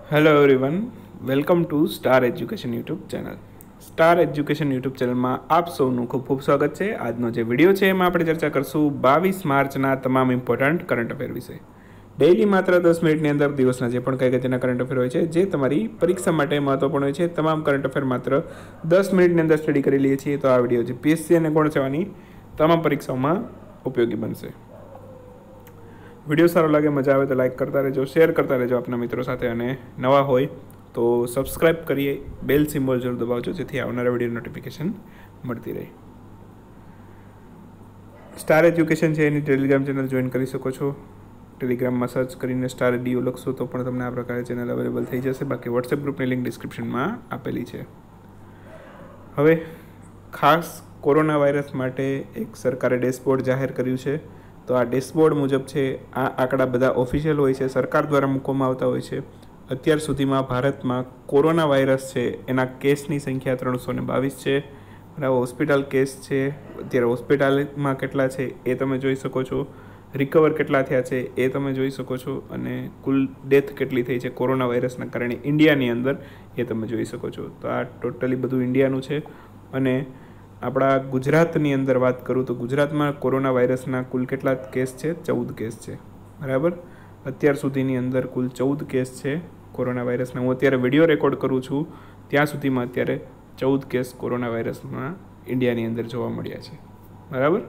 Hello everyone, welcome to star education YouTube channel. Star education YouTube ચેનલમાં આપ સૌનું ખૂબ ખૂબ સ્વાગત છે. આજનો જે વિડીયો છે એમાં આપણે ચર્ચા કરશું 22 માર્ચના તમામ ઇમ્પોર્ટન્ટ કરંટ અફેર વિશે. ડેઇલી માત્ર 10 મિનિટની અંદર દિવસના જે પણ કંઈ અગત્યના કરંટ અફેર હોય છે, જે તમારી પરીક્ષા માટે મહત્વપૂર્ણ હોય છે, તમામ કરંટ અફેર માત્ર 10 મિનિટની અંદર સ્ટડી કરી લઈએ છીએ. તો આ વિડીયો જે પીએસસી અને ગૌણ સેવાની તમામ પરીક્ષાઓમાં ઉપયોગી બનશે. વિડીયો સારો લાગે, મજા આવે તો લાઇક કરતા રહેજો, શેર કરતા રહેજો આપના મિત્રો સાથે, અને નવા હોય તો સબસ્ક્રાઈબ કરીએ, બેલ સિમ્બોલ જરૂર દબાવજો, જેથી આવનારા વિડીયો નોટિફિકેશન મળતી રહે. સ્ટાર એજ્યુકેશન છે એની ટેલિગ્રામ ચેનલ જોઈન કરી શકો છો. ટેલિગ્રામમાં સર્ચ કરીને સ્ટાર ડીઓ લખશો તો પણ તમને આ પ્રકારે ચેનલ અવેલેબલ થઈ જશે. બાકી વોટ્સએપ ગ્રુપની લિંક ડિસ્ક્રિપ્શનમાં આપેલી છે. હવે ખાસ કોરોના વાયરસ માટે એક સરકારે ડેશબોર્ડ જાહેર કર્યું છે. તો આ ડેશબોર્ડ મુજબ છે, આ આંકડા બધા ઓફિશિયલ હોય છે, સરકાર દ્વારા મૂકવામાં આવતા હોય છે. અત્યાર સુધીમાં ભારતમાં કોરોના વાયરસ છે એના કેસની સંખ્યા 322 છે. બરાબર, હોસ્પિટલ કેસ છે, અત્યારે હોસ્પિટલમાં કેટલા છે એ તમે જોઈ શકો છો. રિકવર કેટલા થયા છે એ તમે જોઈ શકો છો. અને કુલ ડેથ કેટલી થઈ છે કોરોના વાયરસના કારણે ઇન્ડિયાની અંદર એ તમે જોઈ શકો છો. તો આ ટોટલી બધું ઇન્ડિયાનું છે. અને આપણા ગુજરાતની અંદર વાત કરું તો ગુજરાતમાં કોરોના વાયરસના કુલ કેટલા કેસ છે? 14 કેસ છે. બરાબર, અત્યાર સુધીની અંદર કુલ 14 કેસ છે કોરોના વાયરસના. હું અત્યારે વિડીયો રેકોર્ડ કરું છું ત્યાં સુધીમાં અત્યારે 14 કેસ કોરોના વાયરસમાં ઇન્ડિયાની અંદર જોવા મળ્યા છે. બરાબર,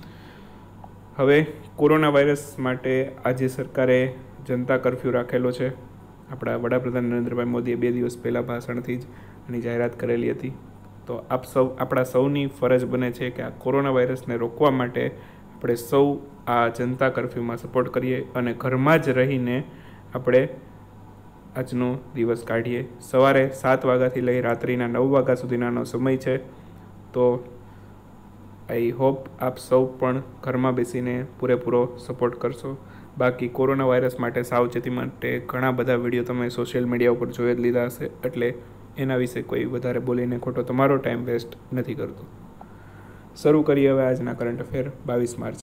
હવે કોરોના વાયરસ માટે આજે સરકારે જનતા કર્ફ્યુ રાખેલો છે. આપણા વડાપ્રધાન નરેન્દ્રભાઈ મોદીએ 2 દિવસ પહેલાં ભાષણથી જ એની જાહેરાત કરેલી હતી. તો આપણા સૌની ફરજ બને છે કે આ કોરોના વાયરસને રોકવા માટે આપણે સૌ આ જનતા કર્ફ્યુમાં સપોર્ટ કરીએ અને ઘરમાં જ રહીને આપણે આજનો દિવસ કાઢીએ. સવારે 7 વાગ્યાથી લઈ રાત્રિના 9 વાગ્યા સુધીનો સમય છે. તો આઈ હોપ આપ સૌ પણ ઘરમાં બેસીને પૂરેપૂરો સપોર્ટ કરશો. બાકી કોરોના વાયરસ માટે સાવચેતી માટે ઘણા બધા વિડીયો તમે સોશિયલ મીડિયા ઉપર જોઈ જ લીધા હશે, એટલે એના વિશે કોઈ વધારે બોલીને ખોટો તમારો ટાઈમ વેસ્ટ નથી કરતો. શરૂ કરીએ હવે આજના કરંટ અફેર 22 માર્ચ.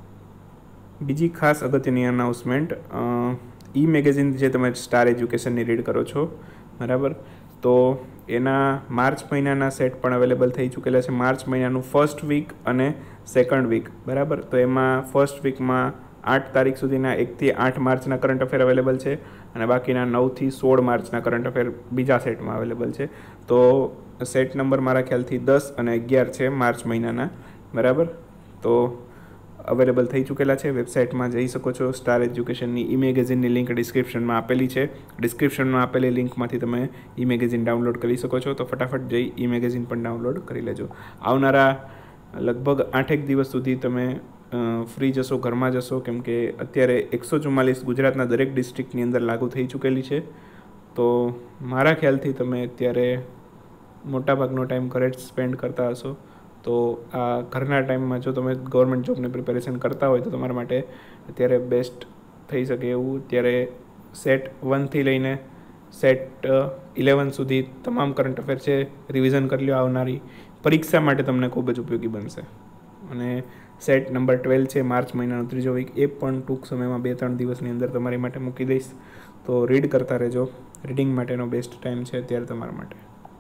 બીજી ખાસ અગત્યની અનાઉન્સમેન્ટ, ઈ મેગેઝિન જે તમે સ્ટાર એજ્યુકેશનની રીડ કરો છો, બરાબર, તો એના માર્ચ મહિનાના સેટ પણ અવેલેબલ થઈ ચૂકેલા છે. માર્ચ મહિનાનું ફર્સ્ટ વીક અને સેકન્ડ વીક, બરાબર. તો એમાં ફર્સ્ટ વીકમાં 8 તારીખ સુધીના 1 થી 8 માર્ચના કરંટ અફેર અવેલેબલ છે, અને બાકીના 9 થી 16 માર્ચના કરંટ અફેર બીજા સેટમાં અવેલેબલ છે. તો સેટ નંબર મારા ખ્યાલથી 10 અને 11 છે માર્ચ મહિનાના, બરાબર. તો અવેલેબલ થઈ ચૂકેલા છે. વેબસાઇટમાં જઈ શકો છો. સ્ટાર એજ્યુકેશનની ઈ મેગેઝિનની લિંક ડિસ્ક્રિપ્શનમાં આપેલી છે. ડિસ્ક્રિપ્શનમાં આપેલી લિંકમાંથી તમે ઈ મેગેઝિન ડાઉનલોડ કરી શકો છો. તો ફટાફટ જઈ ઈ મેગેઝિન પણ ડાઉનલોડ કરી લેજો. આવનારા લગભગ 8 દિવસ સુધી તમે ફ્રી જશો, ઘરમાં જશો, કેમ કે અત્યારે 144 ગુજરાતના દરેક ડિસ્ટ્રિક્ટની અંદર લાગુ થઈ ચૂકેલી છે. તો મારા ખ્યાલથી તમે અત્યારે મોટાભાગનો ટાઈમ ઘરે જ સ્પેન્ડ કરતા હશો. તો આ ઘરના ટાઈમમાં જો તમે ગવર્મેન્ટ જોબની પ્રિપેરેશન કરતા હોય તો તમારા માટે અત્યારે બેસ્ટ થઈ શકે એવું. અત્યારે સેટ 1 થી લઈને સેટ 11 સુધી તમામ કરંટ અફેર છે, રિવિઝન કરી લો. આવનારી પરીક્ષા માટે તમને ખૂબ જ ઉપયોગી બનશે. અને સેટ નંબર 12 છે માર્ચ મહિનાનો 3જો વીક, એ પણ ટૂંક સમયમાં 2-3 દિવસની અંદર તમારી માટે મૂકી દઈશ. તો રીડ કરતા રહેજો. રીડિંગ માટેનો બેસ્ટ ટાઈમ છે અત્યારે તમારા માટે.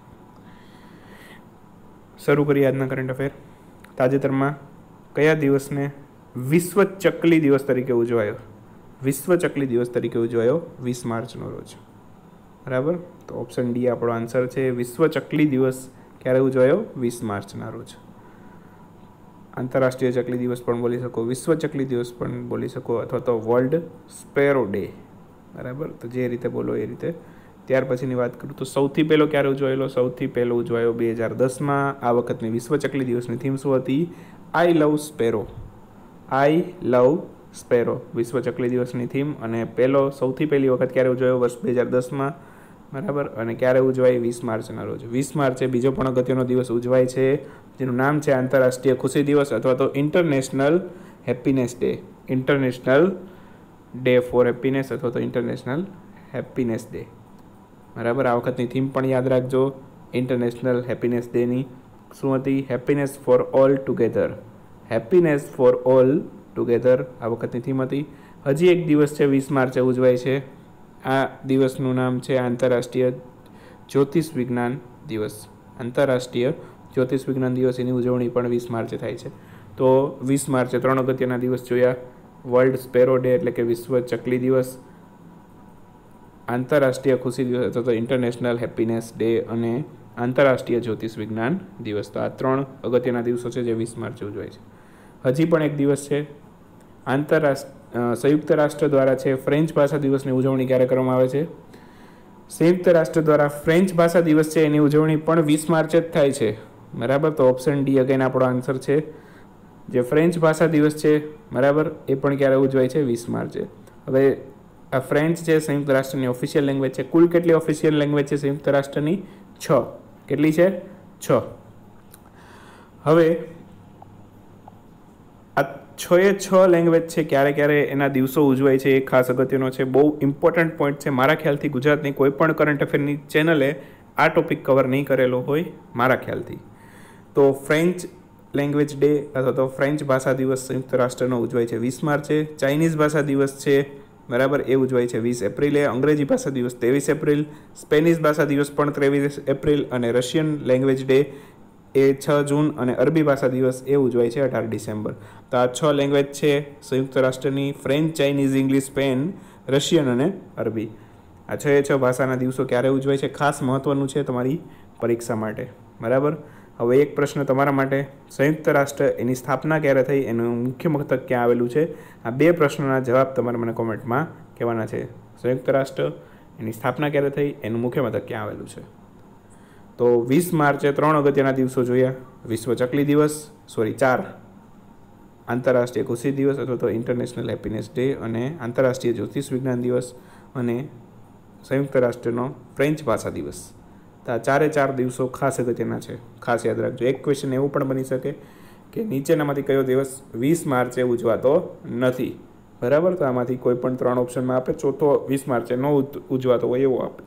શરૂ કરીએ આજના કરંટ અફેર. તાજેતરમાં કયા દિવસને વિશ્વ ચકલી દિવસ તરીકે ઉજવાયો? વિશ્વ ચકલી દિવસ તરીકે ઉજવાયો 20 માર્ચનો રોજ, બરાબર. તો ઓપ્શન ડી આપણો આન્સર છે. વિશ્વ ચકલી દિવસ ક્યારે ઉજવાયો? 20 માર્ચના રોજ. આંતરરાષ્ટ્રીય ચકલી દિવસ પણ બોલી શકો, વિશ્વ ચકલી દિવસ પણ બોલી શકો, અથવા તો વર્લ્ડ સ્પેરો ડે, બરાબર. તો જે રીતે બોલો એ રીતે. ત્યાર પછીની વાત કરું તો સૌથી પહેલો ક્યારે ઉજવાયેલો? સૌથી પહેલો ઉજવાયો 2010માં. આ વખતની વિશ્વ ચકલી દિવસની થીમ શું હતી? આઈ લવ સ્પેરો. આઈ લવ સ્પેરો વિશ્વ ચકલી દિવસની થીમ. અને સૌથી પહેલી વખત ક્યારે ઉજવાયો? વર્ષ 2010માં, બરાબર. અને ક્યારે ઉજવાય? 20 માર્ચના રોજ. 20 માર્ચે બીજો પણ અગત્યનો દિવસ ઉજવાય છે, જેનું નામ છે આંતરરાષ્ટ્રીય ખુશી દિવસ, અથવા તો international happiness day. International day for happiness, અથવા તો ઇન્ટરનેશનલ હેપીનેસ ડે, બરાબર. આ વખતની થીમ પણ યાદ રાખજો. ઇન્ટરનેશનલ હેપીનેસ ડેની શું હતી? Happiness for all together. Happiness for all together આ વખતની થીમ હતી. હજી એક દિવસ છે 20 માર્ચે ઉજવાય છે, આ દિવસનું નામ છે આંતરરાષ્ટ્રીય જ્યોતિષ વિજ્ઞાન દિવસ. આંતરરાષ્ટ્રીય જ્યોતિષ વિજ્ઞાન દિવસ, એની ઉજવણી પણ 20 માર્ચે થાય છે. તો 20 માર્ચે 3 અગત્યના દિવસ જોયા. વર્લ્ડ સ્પેરો ડે એટલે કે વિશ્વ ચકલી દિવસ, આંતરરાષ્ટ્રીય ખુશી દિવસ અથવા તો ઇન્ટરનેશનલ હેપીનેસ ડે અને આંતરરાષ્ટ્રીય જ્યોતિષ વિજ્ઞાન દિવસ. તો આ 3 અગત્યના દિવસો છે જે 20 માર્ચે ઉજવાય છે. હજી પણ એક દિવસ છે સંયુક્ત રાષ્ટ્ર દ્વારા છે ફ્રેન્ચ ભાષા દિવસની ઉજવણી ક્યારે કરવામાં આવે છે? સંયુક્ત રાષ્ટ્ર દ્વારા ફ્રેન્ચ ભાષા દિવસ છે એની ઉજવણી પણ 20 માર્ચે જ થાય છે. બરાબર. તો ઓપ્શન ડી અગેન આપણો આન્સર છે. જે ફ્રેન્ચ ભાષા દિવસ છે બરાબર, એ પણ ક્યારે ઉજવાય છે? 20 માર્ચે. હવે આ ફ્રેન્ચ છે સંયુક્ત રાષ્ટ્રની ઓફિશિયલ લેંગ્વેજ છે. કુલ કેટલી ઓફિશિયલ લેંગ્વેજ છે સંયુક્ત રાષ્ટ્રની? 6. કેટલી છે? 6. હવે આ 6 લેંગ્વેજ છે, ક્યારે એના દિવસો ઉજવાય છે એ ખાસ અગત્યનો છે. બહુ ઇમ્પોર્ટન્ટ પોઈન્ટ છે. મારા ખ્યાલથી ગુજરાતની કોઈ પણ કરંટ અફેરની ચેનલે આ ટોપિક કવર નહીં કરેલો હોય મારા ખ્યાલથી. તો ફ્રેન્ચ લેંગ્વેજ ડે અથવા તો ફ્રેન્ચ ભાષા દિવસ સંયુક્ત રાષ્ટ્રનો ઉજવાય છે 20 માર્ચે. ચાઇનીઝ ભાષા દિવસ છે બરાબર, એ ઉજવાય છે 20 એપ્રિલે. અંગ્રેજી ભાષા દિવસ 23 એપ્રિલ. સ્પેનિશ ભાષા દિવસ પણ 23 એપ્રિલ. અને રશિયન લેંગ્વેજ ડે એ 6 જૂન. અને અરબી ભાષા દિવસ એ ઉજવાય છે 18 ડિસેમ્બર. તો આ 6 લેંગ્વેજ છે સંયુક્ત રાષ્ટ્રની: French, Chinese, English, Spain, Russian અને અરબી. આ 6 ભાષાના દિવસો ક્યારે ઉજવાય છે ખાસ મહત્ત્વનું છે તમારી પરીક્ષા માટે. બરાબર. હવે એક પ્રશ્ન તમારા માટે: સંયુક્ત રાષ્ટ્ર એની સ્થાપના ક્યારે થઈ, એનું મુખ્ય મથક ક્યાં આવેલું છે? આ 2 પ્રશ્નોના જવાબ તમારે મને કોમેન્ટમાં કહેવાના છે. સંયુક્ત રાષ્ટ્ર એની સ્થાપના ક્યારે થઈ, એનું મુખ્ય મથક ક્યાં આવેલું છે? તો 20 માર્ચે 3 અગત્યના દિવસો જોયા. વિશ્વ ચકલી દિવસ, 4 આંતરરાષ્ટ્રીય ખુશી દિવસ અથવા તો ઇન્ટરનેશનલ હેપીનેસ ડે, અને આંતરરાષ્ટ્રીય જ્યોતિષ વિજ્ઞાન દિવસ, અને સંયુક્ત રાષ્ટ્રનો ફ્રેન્ચ ભાષા દિવસ. તો આ 4 દિવસો ખાસ અગત્યના છે, ખાસ યાદ રાખજો. એક ક્વેશ્ચન એવું પણ બની શકે કે નીચેનામાંથી કયો દિવસ 20 માર્ચે ઉજવાતો નથી? બરાબર. તો આમાંથી કોઈ પણ 3 ઓપ્શનમાં આપે, ચોથો 20 માર્ચે ન ઉજવાતો હોય એવો આપે.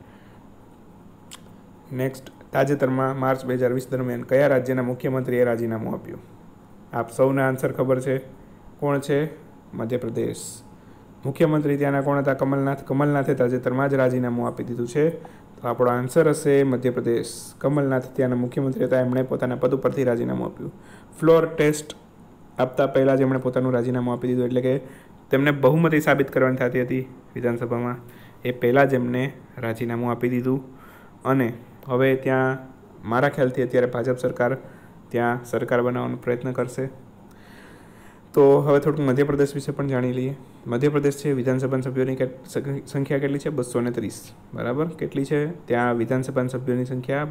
નેક્સ્ટ, તાજેતરમાં માર્ચ 2020 દરમિયાન કયા રાજ્યના મુખ્યમંત્રીએ રાજીનામું આપ્યું? આપ સૌને આન્સર ખબર છે. કોણ છે? મધ્યપ્રદેશ. મુખ્યમંત્રી ત્યાંના કોણ હતા? કમલનાથ. કમલનાથે તાજેતરમાં જ રાજીનામું આપી દીધું છે. તો આપણો આન્સર હશે મધ્યપ્રદેશ. કમલનાથ ત્યાંના મુખ્યમંત્રી હતા, એમણે પોતાના પદ ઉપરથી રાજીનામું આપ્યું. ફ્લોર ટેસ્ટ આપતા પહેલાં જ એમણે પોતાનું રાજીનામું આપી દીધું, એટલે કે તેમને બહુમતી સાબિત કરવાની થતી હતી વિધાનસભામાં, એ પહેલાં જ એમને રાજીનામું આપી દીધું. અને હવે ત્યાં મારા ખ્યાલથી અત્યારે ભાજપ સરકાર ત્યાં સરકાર બનાવવાનો પ્રયત્ન કરશે. તો હવે થોડુંક મધ્યપ્રદેશ વિશે પણ જાણી લઈએ. મધ્યપ્રદેશ છે, વિધાનસભાના સભ્યોની સંખ્યા કેટલી છે? 230. બરાબર. કેટલી છે ત્યાં વિધાનસભાના સભ્યોની સંખ્યા?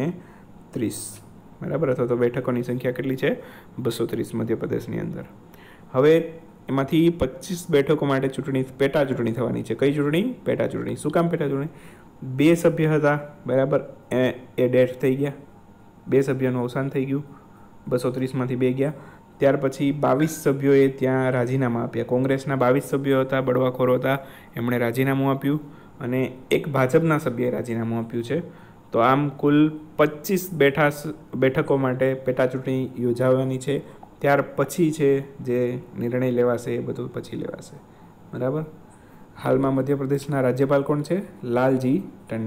230. બરાબર. અથવા તો બેઠકોની સંખ્યા કેટલી છે? 230 મધ્યપ્રદેશની અંદર. હવે એમાંથી 25 બેઠકો માટે પેટા ચૂંટણી થવાની છે. કઈ ચૂંટણી? પેટા ચૂંટણી. શું કામ પેટા ચૂંટણી? 2 સભ્ય હતા બરાબર, એ ડેથ થઈ ગયા, 2 સભ્યોનું અવસાન થઈ ગયું, 230માંથી 2 ગયા. ત્યાર પછી 22 સભ્યોએ ત્યાં રાજીનામા આપ્યા. કોંગ્રેસના 22 સભ્યો હતા, બળવાખોરો હતા, એમણે રાજીનામું આપ્યું. અને એક ભાજપના સભ્યએ રાજીનામું આપ્યું છે. તો આમ કુલ 25 બેઠકો માટે પેટા ચૂંટણી યોજાવાની છે. ત્યાર પછી છે જે નિર્ણય લેવાશે એ બધું પછી લેવાશે. બરાબર. હાલમાં મધ્યપ્રદેશના રાજ્યપાલ કોણ છે? લાલજી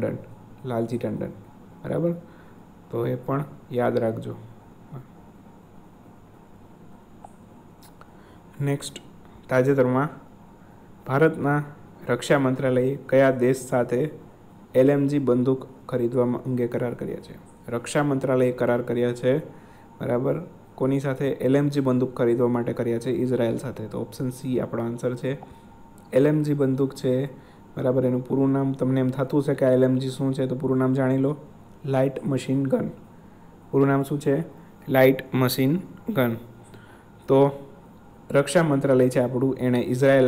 ટંડન. બરાબર. તો એ પણ યાદ રાખજો. નેક્સ્ટ, તાજેતરમાં ભારતના રક્ષા મંત્રાલયે કયા દેશ સાથે LMG બંદૂક ખરીદવા અંગે કરાર કર્યા છે? રક્ષા મંત્રાલયે કરાર કર્યા છે બરાબર. કોની સાથે? LMG બંદૂક ખરીદવા માટે કર્યા છે ઇઝરાયલ સાથે. તો ઓપ્શન સી આપણો આન્સર છે. LMG બંદૂક છે બરાબર, એનું પૂરું નામ તમને એમ થતું છે કે આ LMG શું છે, તો પૂરું નામ જાણી લો. Light machine gun. પૂરું નામ શું છે? Light machine gun. તો રક્ષા મંત્રાલય છે આપણું, એણે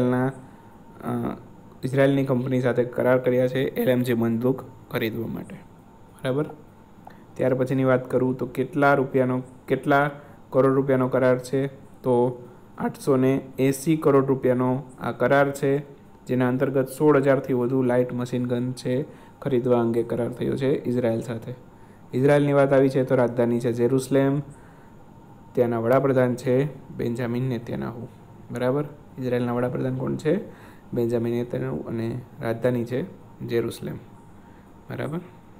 ઇઝરાયલની કંપની સાથે કરાર કર્યા છે LMG બંદૂક ખરીદવા માટે. બરાબર. ત્યાર પછીની વાત કરું તો કેટલા કરોડ રૂપિયાનો કરાર છે? તો 880 કરોડ રૂપિયાનો આ કરાર છે, જેના અંતર્ગત 16,000થી વધુ લાઇટ મશીન ગન છે ખરીદવા અંગે કરાર થયો છે ઇઝરાયલ સાથે. ઇઝરાયલની વાત આવી છે તો રાજધાની છે જેરુસલેમ. ત્યાંના વડાપ્રધાન છે બેન્જામિન નેતન્યાહુ. બરાબર. ઇઝરાયલના વડાપ્રધાન કોણ છે? બેન્જામિન નેતન્યાહુ અને રાજધાની છે જેરુસલેમ. બરાબર.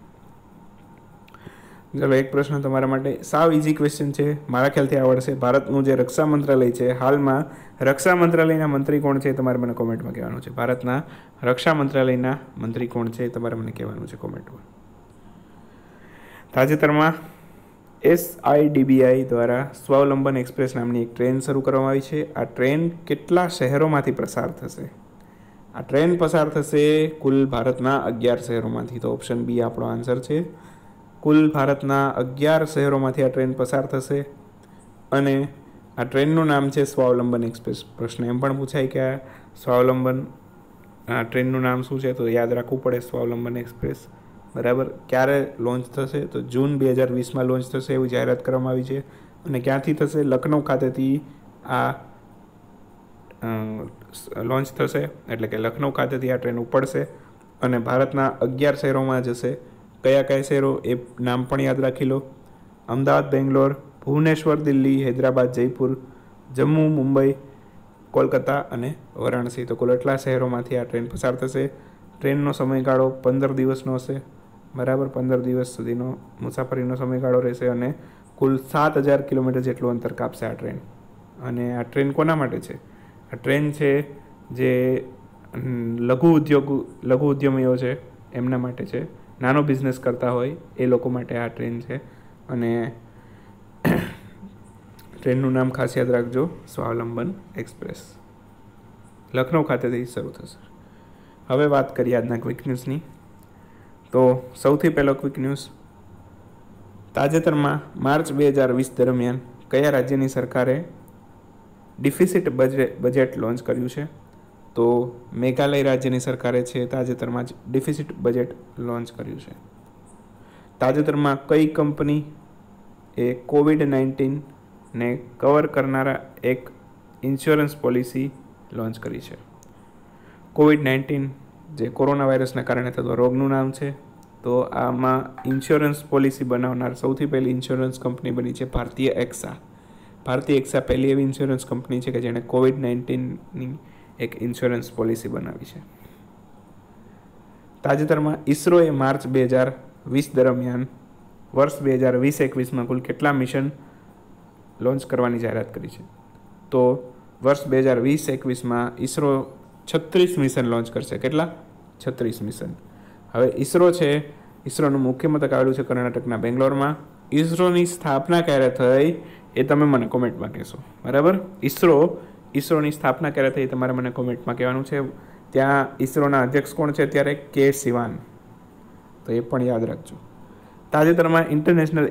ચલો એક પ્રશ્ન તમારા માટે, સાવ ઇઝી ક્વેશ્ચન છે, મારા ખ્યાલથી આવડશે. ભારતનું જે રક્ષા મંત્રાલય છે, હાલમાં રક્ષા મંત્રાલયના મંત્રી કોણ છે તમારે મને કોમેન્ટમાં કહેવાનું છે. ભારતના રક્ષા મંત્રાલયના મંત્રી કોણ છે તમારે મને કહેવાનું છે કોમેન્ટમાં. તાજેતરમાં SIDBI દ્વારા સ્વાવલંબન એક્સપ્રેસ નામની એક ટ્રેન શરૂ કરવામાં આવી છે. આ ટ્રેન કેટલા શહેરોમાંથી પસાર થશે? આ ટ્રેન પસાર થશે કુલ ભારતના 11 શહેરોમાંથી. તો ઓપ્શન બી આપણો આન્સર છે. કુલ ભારતના 11 શહેરોમાંથી આ ટ્રેન પસાર થશે અને આ ટ્રેનનું નામ છે સ્વાવલંબન એક્સપ્રેસ. પ્રશ્ન એમ પણ પૂછાય કે આ સ્વાવલંબન આ ટ્રેનનું નામ શું છે, તો યાદ રાખવું પડે સ્વાવલંબન એક્સપ્રેસ. બરાબર. ક્યારે લોન્ચ થશે? તો જૂન 2020માં લોન્ચ થશે એવી જાહેરાત કરવામાં આવી છે. અને ક્યાંથી થશે? લખનઉ ખાતેથી આ લોન્ચ થશે, એટલે કે લખનઉ ખાતેથી આ ટ્રેન ઉપડશે અને ભારતના 11 શહેરોમાં જશે. કયા કયા શહેરો એ નામ પણ યાદ રાખી લો. અમદાવાદ, બેંગ્લોર, ભુવનેશ્વર, દિલ્હી, હૈદરાબાદ, જયપુર, જમ્મુ, મુંબઈ, કોલકાતા અને વારાણસી. તો કુલ એટલા શહેરોમાંથી આ ટ્રેન પસાર થશે. ટ્રેનનો સમયગાળો 15 દિવસનો હશે. બરાબર. 15 દિવસ સુધીનો મુસાફરીનો સમયગાળો રહેશે અને કુલ 7000 કિલોમીટર જેટલું અંતર કાપશે આ ટ્રેન. અને આ ટ્રેન કોના માટે છે? આ ટ્રેન છે જે લઘુ ઉદ્યમીઓ છે એમના માટે છે. નાનો બિઝનેસ કરતા હોય એ લોકો માટે આ ટ્રેન છે. અને ટ્રેનનું નામ ખાસ યાદ રાખજો, સ્વાવલંબન એક્સપ્રેસ. લખનઉ ખાતેથી શરૂ થશે. હવે વાત કરીએ આજના ક્વિક ન્યૂઝની. તો સૌથી પહેલો ક્વિક ન્યૂઝ, તાજેતરમાં માર્ચ 2020 દરમિયાન કયા રાજ્યની સરકારે ડિફિસિટ બજેટ લોન્ચ કર્યું છે? તો મેઘાલય રાજ્યની સરકારે છે તાજેતરમાં જ ડિફિસિટ બજેટ લોન્ચ કર્યું છે. તાજેતરમાં કઈ કંપની એ COVID-19ને કવર કરનારા એક ઇન્સ્યોરન્સ પોલિસી લોન્ચ કરી છે? COVID-19 જે કોરોના વાયરસના કારણે થતો રોગનું નામ છે. તો આમાં ઇન્સ્યોરન્સ પોલિસી બનાવનાર સૌથી પહેલી ઇન્સ્યોરન્સ કંપની બની છે ભારતીય એક્સા. ભારતીય એક્સા પહેલી એવી ઇન્સ્યોરન્સ કંપની છે કે જેણે COVID-19ની એક ઇન્સ્યોરન્સ પોલિસી બનાવી છે. તાજેતરમાં ઇસરોએ માર્ચ 2020 દરમિયાન વર્ષ 2020-21માં કુલ કેટલા મિશન લોન્ચ કરવાની જાહેરાત કરી છે? તો વર્ષ 2020-21માં ઇસરો 36 મિશન લોન્ચ કરશે. કેટલા? 36 મિશન. હવે ઇસરો છે, ઇસરોનું મુખ્ય મથક આવેલું છે કર્ણાટકના બેંગ્લોરમાં. ઇસરોની સ્થાપના ક્યારે થઈ એ તમે મને કોમેન્ટમાં કહેશો. બરાબર. ઇસરોની સ્થાપના ક્યારે થઈ તમારે મને કોમેન્ટમાં કહેવાનું છે. ત્યાં ઇસરોના અધ્યક્ષ કોણ છે અત્યારે? કે સિવાન. તો એ પણ યાદ રાખજો. તાજેતરમાં ઇન્ટરનેશનલ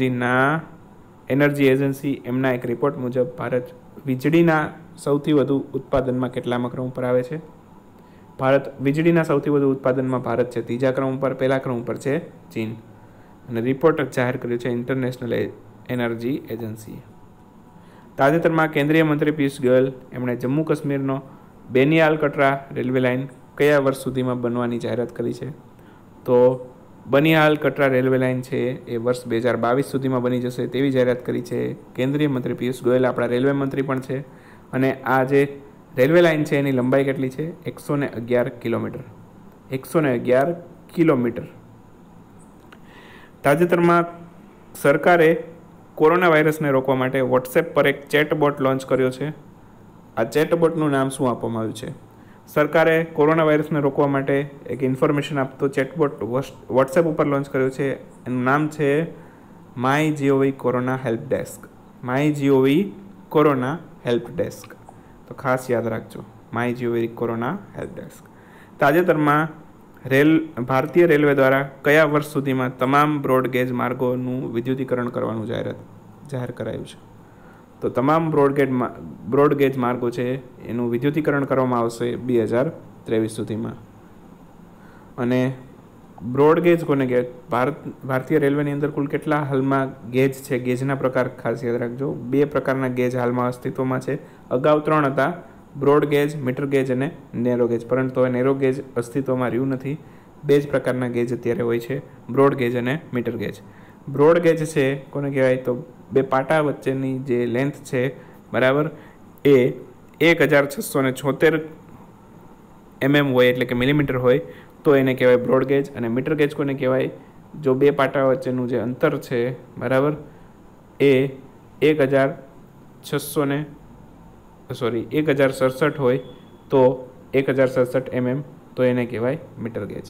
એનર્જી એજન્સી એમના એક રિપોર્ટ મુજબ ભારત વીજળીના સૌથી વધુ ઉત્પાદનમાં કેટલામાં ક્રમ ઉપર આવે છે? વીજળીના સૌથી વધુ ઉત્પાદનમાં ભારત છે 3જા ક્રમ ઉપર. પહેલા ક્રમ ઉપર છે ચીન. અને રિપોર્ટ જાહેર કર્યો છે ઇન્ટરનેશનલ એનર્જી એજન્સીએ. તાજેતરમાં કેન્દ્રીય મંત્રી પિયુષ ગોયલ એમણે જમ્મુ કાશ્મીરનો બેનિયાલ કટરા રેલવે લાઇન કયા વર્ષ સુધીમાં બનવાની જાહેરાત કરી છે? તો બનિહાલ કટરા રેલવે લાઇન છે એ વર્ષ 2022 સુધીમાં બની જશે તેવી જાહેરાત કરી છે કેન્દ્રીય મંત્રી પિયુષ ગોયલ. આપણા રેલવે મંત્રી પણ છે. અને આ જે રેલવે લાઇન છે એની લંબાઈ કેટલી છે? 111 કિલોમીટર. 111 કિલોમીટર. તાજેતરમાં સરકારે કોરોના વાયરસને રોકવા માટે વોટ્સએપ પર એક ચેટબોટ લોન્ચ કર્યો છે. આ ચેટબોટનું નામ શું આપવામાં આવ્યું છે? સરકારે કોરોના વાયરસને રોકવા માટે એક ઇન્ફોર્મેશન આપતો ચેટબોટ વોટ્સએપ ઉપર લોન્ચ કર્યો છે. એનું નામ છે MyGov corona help desk. MyGov corona help desk. તો ખાસ યાદ રાખજો, MyGov કોરોના હેલ્પ ડેસ્ક. તાજેતરમાં ભારતીય રેલવે દ્વારા કયા વર્ષ સુધીમાં તમામ બ્રોડગેજ માર્ગોનું વિદ્યુતીકરણ કરવાનું જાહેર કરાયું છે? તો તમામ બ્રોડગેજ માર્ગો છે એનું વિદ્યુતીકરણ કરવામાં આવશે 2023 સુધીમાં. અને બ્રોડગેજ કોને કહેવાય? ભારતીય રેલવેની અંદર કુલ કેટલા હાલમાં ગેજ છે? ગેજના પ્રકાર ખાસ યાદ રાખજો. 2 પ્રકારના ગેજ હાલમાં અસ્તિત્વમાં છે. અગાઉ 3 હતા, બ્રોડ ગેજ, મીટર ગેજ અને નેરો ગેજ. પરંતુ હવે નેરો ગેજ અસ્તિત્વમાં રહ્યું નથી. 2 જ પ્રકારના ગેજ અત્યારે હોય છે, બ્રોડ ગેજ અને મીટર ગેજ. બ્રોડ ગેજ છે કોને કહેવાય? તો 2 પાટા વચ્ચેની જે લેન્થ છે, બરાબર, એ 1676 mm હોય એટલે કે મિલીમીટર હોય તો એને કહેવાય બ્રોડ ગેજ. અને મીટર ગેજ કોને કહેવાય? જો બે પાટા વચ્ચેનું જે અંતર છે બરાબર એ 1067 હોય તો 1067 mm તો એને કહેવાય મીટર ગેજ.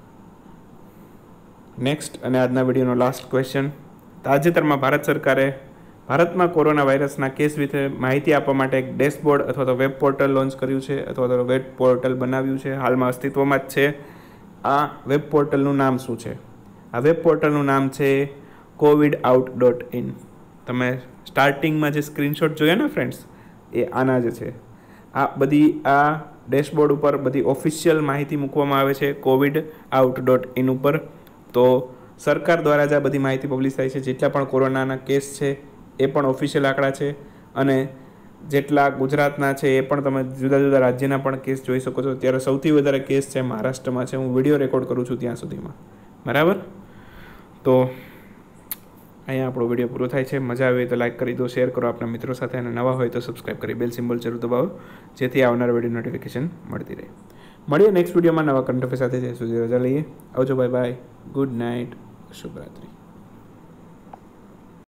નેક્સ્ટ અને આજના વિડીયોનો લાસ્ટ ક્વેશ્ચન. તાજેતરમાં ભારત સરકારે ભારતમાં કોરોના વાયરસના કેસ વિશે માહિતી આપવા માટે એક ડેશબોર્ડ અથવા તો વેબ પોર્ટલ લોન્ચ કર્યું છે અથવા તો વેબ પોર્ટલ બનાવ્યું છે, હાલમાં અસ્તિત્વમાં જ છે. આ વેબ પોર્ટલનું નામ શું છે? આ વેબ પોર્ટલનું નામ છે covidout.in. તમે સ્ટાર્ટિંગમાં જે સ્ક્રીનશોટ જોયા ને ફ્રેન્ડ્સ, એ આના જ છે. આ ડેશબોર્ડ ઉપર બધી ઓફિશિયલ માહિતી મૂકવામાં આવે છે covidout.in ઉપર. તો સરકાર દ્વારા જ આ બધી માહિતી પબ્લિશ થાય છે. જેટલા પણ કોરોનાના કેસ છે એ પણ ઓફિશિયલ આંકડા છે, અને જેટલા ગુજરાતના છે એ પણ તમે જુદા જુદા રાજ્યના પણ કેસ જોઈ શકો છો. ત્યારે સૌથી વધારે કેસ છે મહારાષ્ટ્રમાં છે. હું વિડીયો રેકોર્ડ કરું છું ત્યાં સુધીમાં, બરાબર. તો અહીંયા આપણો વિડીયો પૂરો થાય છે. મજા આવી તો લાઇક કરી દો, શેર કરો આપણા મિત્રો સાથે, અને નવા હોય તો સબસ્ક્રાઈબ કરી બેલ સિમ્બોલ જરૂર દબાવો, જેથી આવનાર વિડીયો નોટિફિકેશન મળતી રહે. મળીએ નેક્સ્ટ વિડીયોમાં નવા કન્ટેન્ટ સાથે. જ્યાં સુધી રજા લઈએ. આવજો, બાય બાય, ગુડ નાઇટ, શુભરાત્રી.